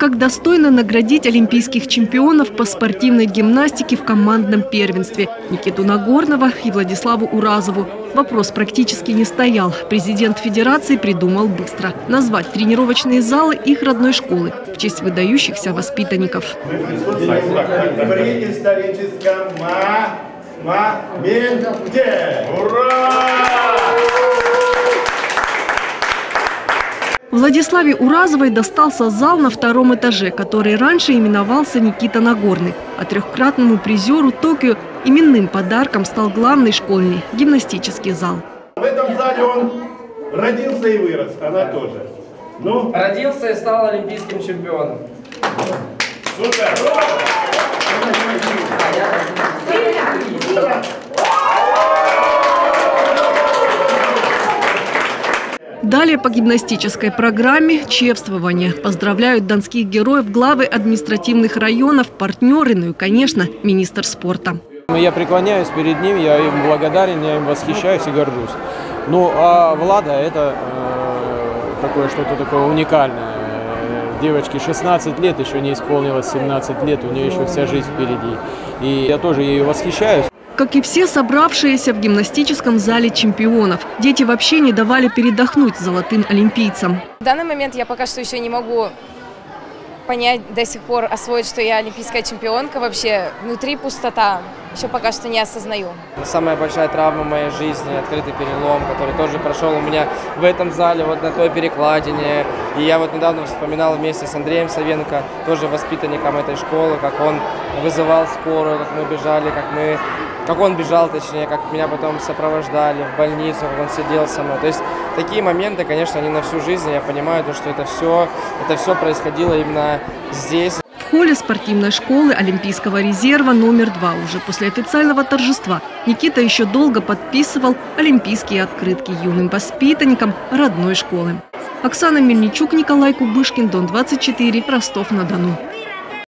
Как достойно наградить олимпийских чемпионов по спортивной гимнастике в командном первенстве Никиту Нагорного и Владиславу Уразову. Вопрос практически не стоял. Президент федерации придумал быстро – назвать тренировочные залы их родной школы в честь выдающихся воспитанников. При историческом моменте! Ура! Владиславе Уразовой достался зал на втором этаже, который раньше именовался Никита Нагорный. А трехкратному призеру Токио именным подарком стал главный школьный гимнастический зал. В этом зале он родился и вырос, она тоже. Ну? Родился и стал олимпийским чемпионом. Супер! Далее по гимнастической программе чествование. Поздравляют донских героев главы административных районов, партнеры, ну и, конечно, министр спорта. Я преклоняюсь перед ним, я им благодарен, я им восхищаюсь и горжусь. Ну, а Влада – это такое что-то такое уникальное. Девочке 16 лет, еще не исполнилось 17 лет, у нее еще вся жизнь впереди. И я тоже ею восхищаюсь. Как и все собравшиеся в гимнастическом зале чемпионов. Дети вообще не давали передохнуть золотым олимпийцам. В данный момент я пока что еще не могу понять, до сих пор освоить, что я олимпийская чемпионка. Вообще внутри пустота. Еще пока что не осознаю. Самая большая травма в моей жизни, открытый перелом, который тоже прошел у меня в этом зале, вот на той перекладине. И я вот недавно вспоминал вместе с Андреем Савенко, тоже воспитанником этой школы, как он вызывал скорую, как мы бежали, как он бежал, точнее, как меня потом сопровождали в больницу, как он сидел со мной. То есть такие моменты, конечно, они на всю жизнь. Я понимаю, что это все происходило именно здесь. В холле спортивной школы Олимпийского резерва номер 2 уже после официального торжества Никита еще долго подписывал олимпийские открытки юным воспитанникам родной школы. Оксана Мельничук, Николай Кубышкин, Дон 24, Ростов-на-Дону.